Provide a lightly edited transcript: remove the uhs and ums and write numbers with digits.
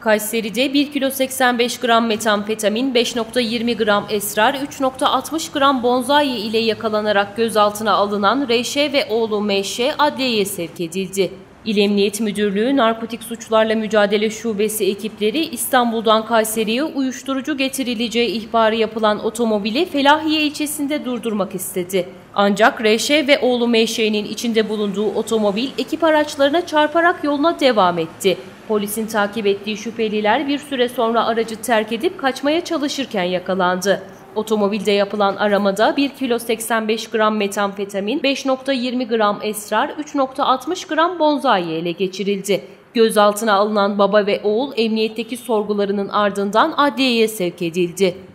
Kayseri'de 1 kilo 85 gram metamfetamin, 5,20 gram esrar, 3,60 gram bonzai ile yakalanarak gözaltına alınan R.Ş. ve oğlu M.Ş. adliyeye sevk edildi. İl Emniyet Müdürlüğü Narkotik Suçlarla Mücadele Şubesi ekipleri İstanbul'dan Kayseri'ye uyuşturucu getirileceği ihbarı yapılan otomobili Felahiye ilçesinde durdurmak istedi. Ancak R.Ş. ve oğlu M.Ş.'nin içinde bulunduğu otomobil ekip araçlarına çarparak yoluna devam etti. Polisin takip ettiği şüpheliler bir süre sonra aracı terk edip kaçmaya çalışırken yakalandı. Otomobilde yapılan aramada 1 kilo 85 gram metamfetamin, 5,20 gram esrar, 3,60 gram bonzai ele geçirildi. Gözaltına alınan baba ve oğul emniyetteki sorgularının ardından adliyeye sevk edildi.